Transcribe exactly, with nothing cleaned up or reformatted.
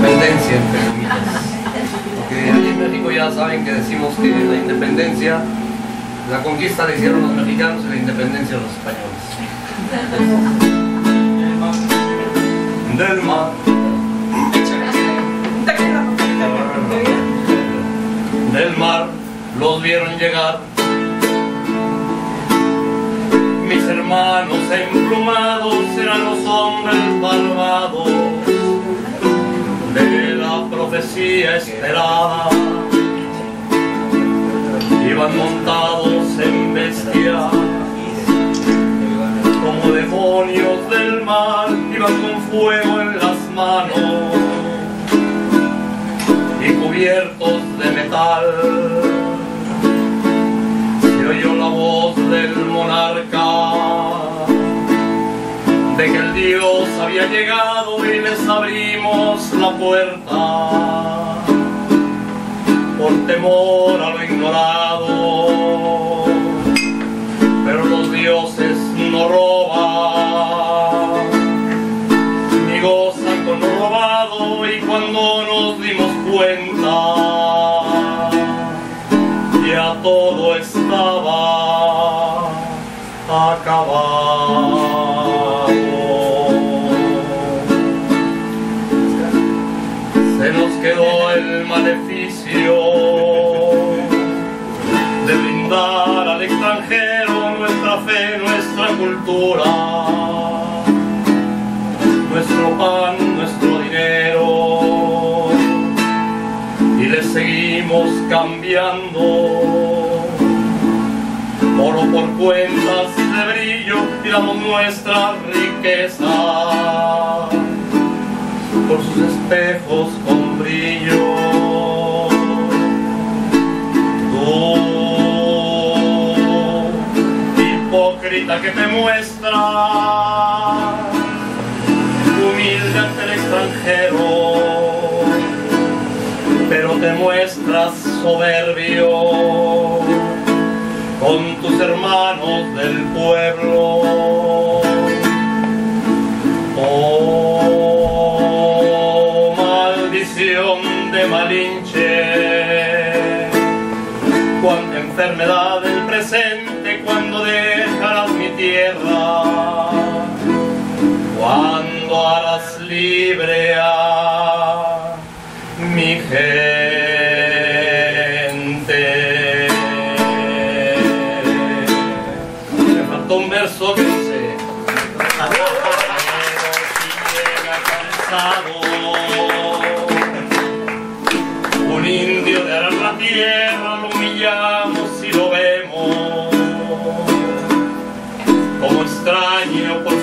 independencia, entre comillas. Porque allí en México ya saben que decimos que la independencia, la conquista la hicieron los mexicanos y la independencia los españoles. Del mar. Del mar los vieron llegar mis hermanos emplumados, eran los hombres malvados de la profecía esperada. Iban montados en bestias como demonios del mar, iban con fuego en las manos y cubiertos de metal. Se oyó la voz del monarca de que el Dios había llegado y les abrimos la puerta por temor a lo ignorado. Pero los dioses no roban ni gozan con lo robado, y cuando nos dimos cuenta ya todo estaba acabado. Se nos quedó el maleficio de brindar al extranjero nuestra fe, nuestra cultura, nuestro pan, nuestro dinero, y le seguimos cambiando oro por cuentas de brillo, y damos nuestra riqueza por sus espejos con brillo. Tú, hipócrita que te muestras humilde ante el extranjero, pero te muestras soberbio con tus hermanos del pueblo. Oh, maldición de Malinche, cuánta enfermedad del presente, cuando dejarás mi tierra, cuando harás libre a mi gente. Me faltó un verso que dice: un indio de arar la tierra, lo humillamos y lo vemos como extraño por